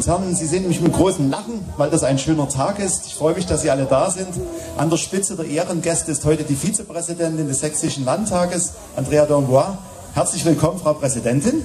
Herren, Sie sehen mich mit großem Lachen, weil das ein schöner Tag ist. Ich freue mich, dass Sie alle da sind. An der Spitze der Ehrengäste ist heute die Vizepräsidentin des Sächsischen Landtages, Andrea d'Amboise. Herzlich willkommen, Frau Präsidentin.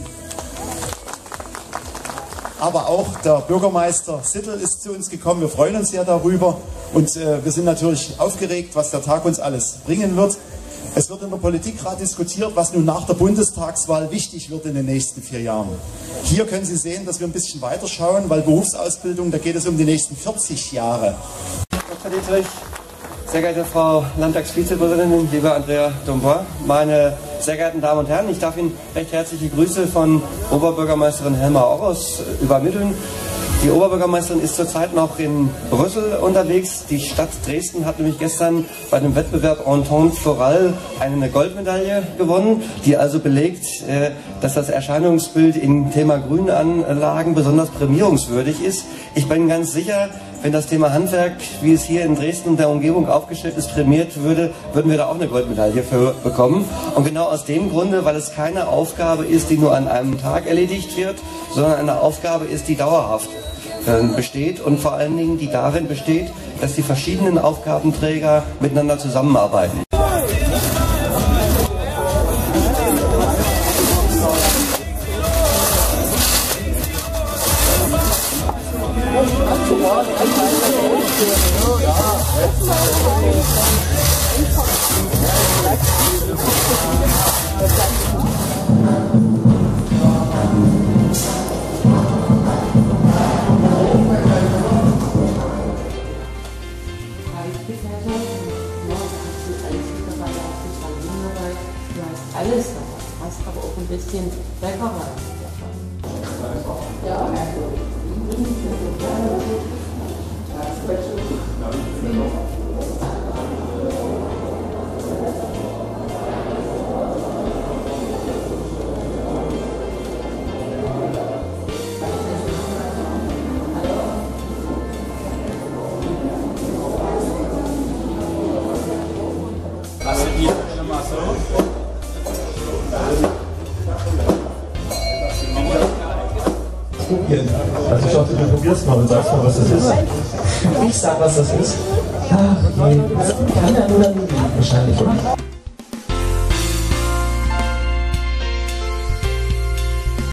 Aber auch der Bürgermeister Sittel ist zu uns gekommen. Wir freuen uns sehr darüber und wir sind natürlich aufgeregt, was der Tag uns alles bringen wird. Es wird in der Politik gerade diskutiert, was nun nach der Bundestagswahl wichtig wird in den nächsten 4 Jahren. Hier können Sie sehen, dass wir ein bisschen weiter schauen, weil Berufsausbildung, da geht es um die nächsten 40 Jahre. Dr. Dietrich, sehr geehrte Frau Landtagsvizepräsidentin, liebe Andrea d'Amboise, meine sehr geehrten Damen und Herren, ich darf Ihnen recht herzliche Grüße von Oberbürgermeisterin Helma Orros übermitteln. Die Oberbürgermeisterin ist zurzeit noch in Brüssel unterwegs. Die Stadt Dresden hat nämlich gestern bei dem Wettbewerb Entente Floral eine Goldmedaille gewonnen, die also belegt, dass das Erscheinungsbild im Thema Grünanlagen besonders prämierungswürdig ist. Ich bin ganz sicher, wenn das Thema Handwerk, wie es hier in Dresden und der Umgebung aufgestellt ist, prämiert würde, würden wir da auch eine Goldmedaille für bekommen. Und genau aus dem Grunde, weil es keine Aufgabe ist, die nur an einem Tag erledigt wird, sondern eine Aufgabe ist, die dauerhaft besteht und vor allen Dingen die darin besteht, dass die verschiedenen Aufgabenträger miteinander zusammenarbeiten. Alles noch, hast aber auch ein bisschen Bäckerei. Ja. Also ich hoffe, du probierst mal und sagst mal, was das ist. Ich sag, was das ist. Ach je, das kann ja nur dann wahrscheinlich, oder?